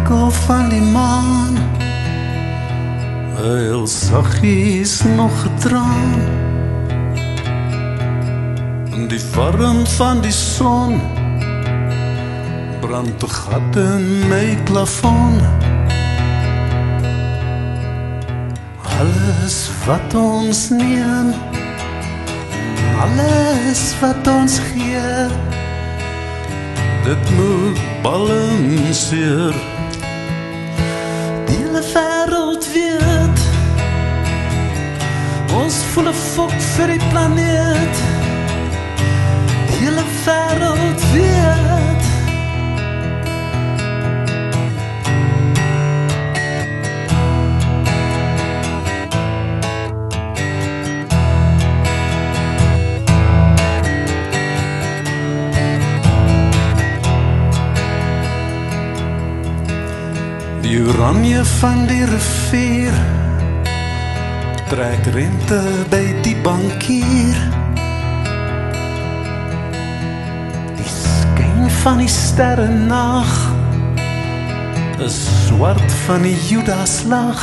spiekel van die maan, heel saggies nog getraan. En die warm van die son brand 'n gat in my plafon. Alles wat ons neem, alles wat ons gee, dit moet balanseer. Die hele wêreld weet, ons voel 'n fok vir die planeet. Die hele wêreld weet. Die oranje van die rivier trek rente by die bankier. Die skyn van die sterrenag is swart van die Judaslag.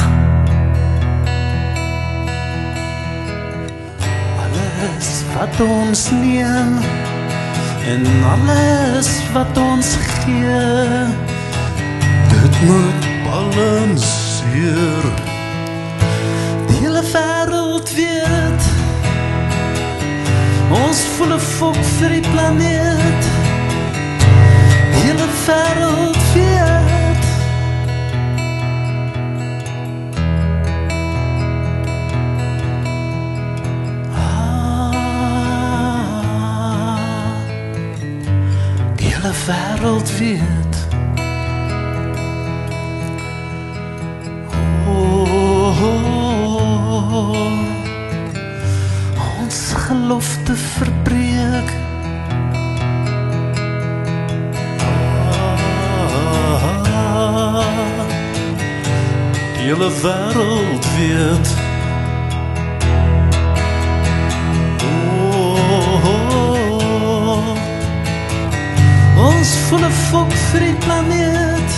Alles wat ons neem en alles wat ons gee, dit moet balanseer. Die hele wêreld weet, ons voel 'n fok vir die planeet. Die hele wêreld weet. Die hele wêreld weet. Ons gelofte verbreek. Die hele wêreld weet. Ons voel 'n fok vir die planeet.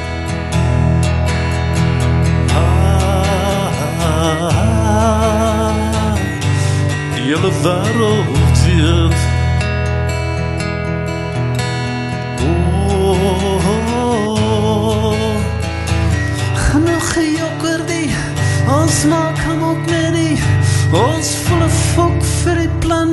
Die hele wêreld weet. Genoeg gejokker die, ons maak hom op met die, ons voel 'n fok vir die planeet.